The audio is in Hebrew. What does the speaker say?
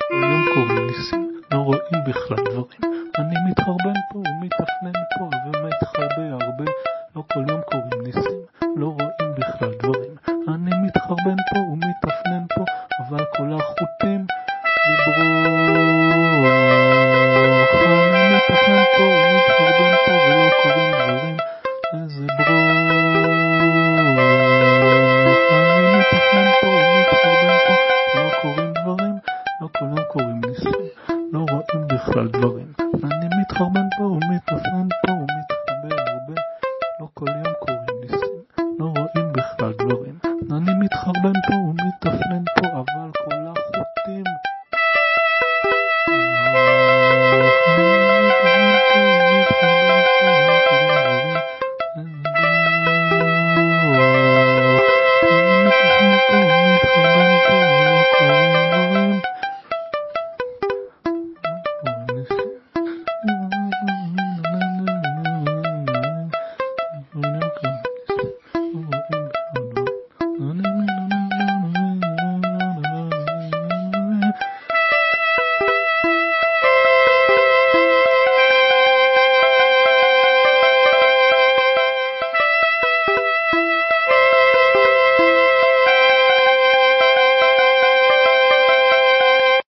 כל יום קוראים ניסים, לא רואים בכלל דברים. אני מתחרבן פה ומתאפנן פה ומתחרבה הרבה. לא כל יום קוראים ניסים, לא רואים בכלל דברים. אני מתחרבן פה ומתאפנן פה, אבל כל החוטים דיברו. אני מתאפנן פה ומתחרבן פה ולא קוראים דברים. איזה ברוך. אני מתאפנן פה ומתחרבן פה ולא קוראים דברים. לא כל יום קוראים ניסים, לא רואים בכלל דברים. אני מתחרבן פה ומתאפנן פה